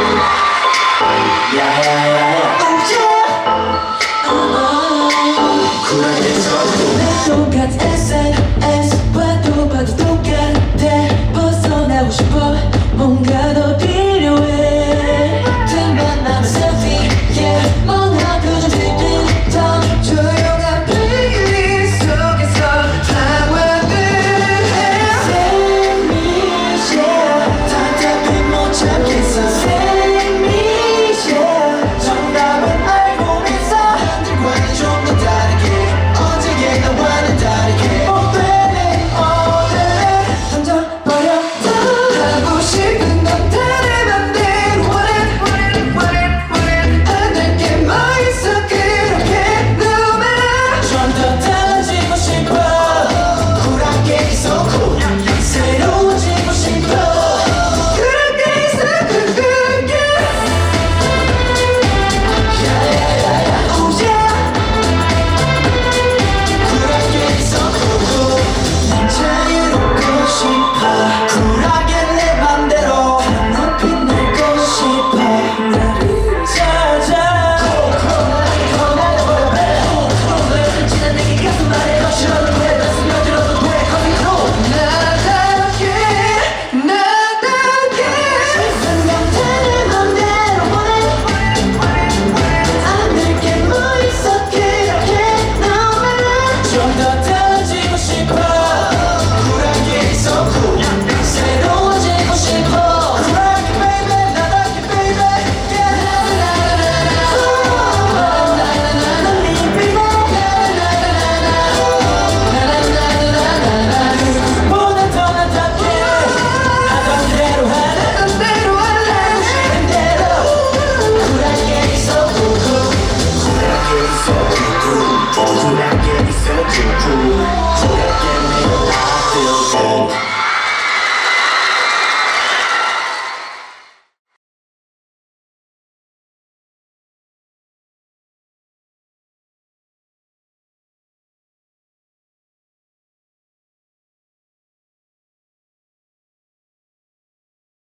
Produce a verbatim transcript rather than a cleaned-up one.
야야야야 쿨하게 섞고 똑같은 에스엔에스 봐도 봐도 똑같아 벗어나고 싶어 뭔가 더 필요해 틈만 나면 셀피 yeah 멍한 표정 찍는 더 조용한 플레이리스트 속에서 상황을 해 Save me yeah 답답해 못 참겠어 Save me yeah 정답은 알고 있어 남들과는 좀 더 다르게 어제의 나와는 다르게 못 되는 오늘을 던져버렸다 하고 싶은 건 다른 맘대로 want it want it want it want it 안 될 게 뭐 있어 그렇게 no matter 좀 더 달라지고 싶어 쿨하게 있어 cool 새로워지고 싶어 그렇게 있어 cool cool yeah 야야야야 oh yeah 쿨하게 있어 cool 난 자유롭고 싶어 쿨하게 내 맘대로 한 높이 날고 싶어 나를 찾아 쿨쿨 나를 배 쿨쿨 지난 내게 가슴 말해 너 싫어도 돼 나 스며들어도 돼 커피로 나답게 나답게 슬픈 건 다른 맘대로 원해 안 될 게 뭐 있어 그렇게 no matter 좀 더 달라지고 싶어 쿨하게 있어 cool 새로워지고 싶어 쿨하게 baby 나답게 baby yeah 나나나나나 넌 네 baby 나나나나나나나나나나 누구보다 더 나답게 하던 대로 하래 하던 대로 할래 싶은 대로 쿨하게 있어 cool 쿨하게 있어 쿨쿨 쿨하게 있어 쿨쿨